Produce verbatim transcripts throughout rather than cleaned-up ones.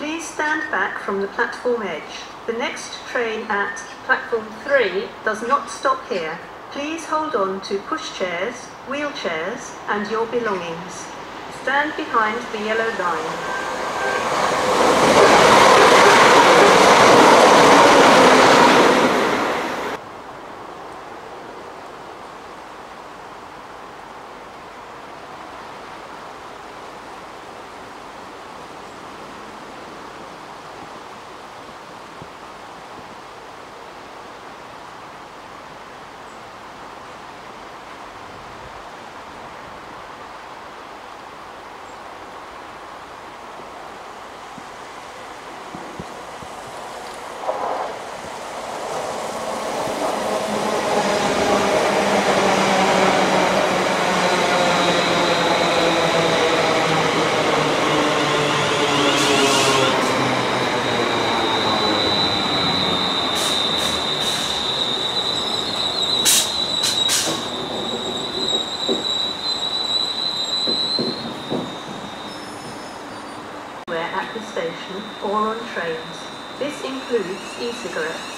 Please stand back from the platform edge. The next train at platform three does not stop here. Please hold on to pushchairs, wheelchairs, and your belongings. Stand behind the yellow line. At the station or on trains. This includes e-cigarettes.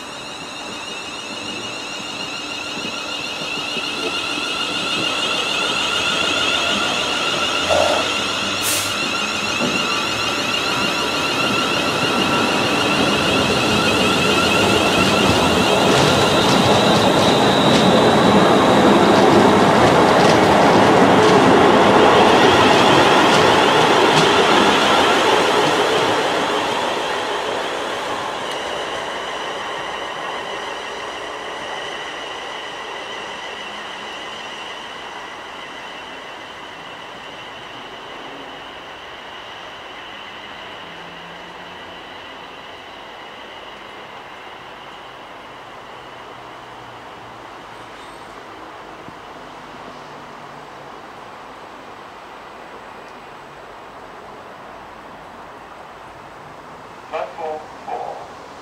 Platform four.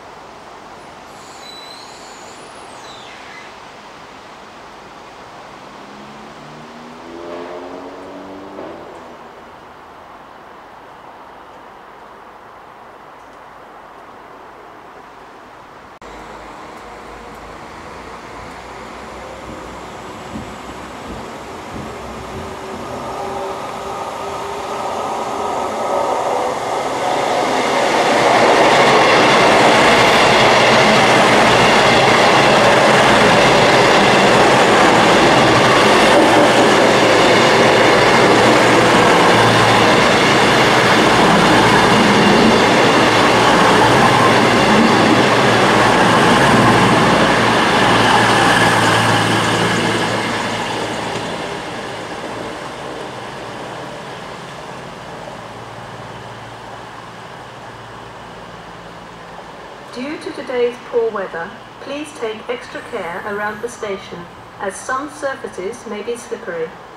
Due to today's poor weather, please take extra care around the station, as some surfaces may be slippery.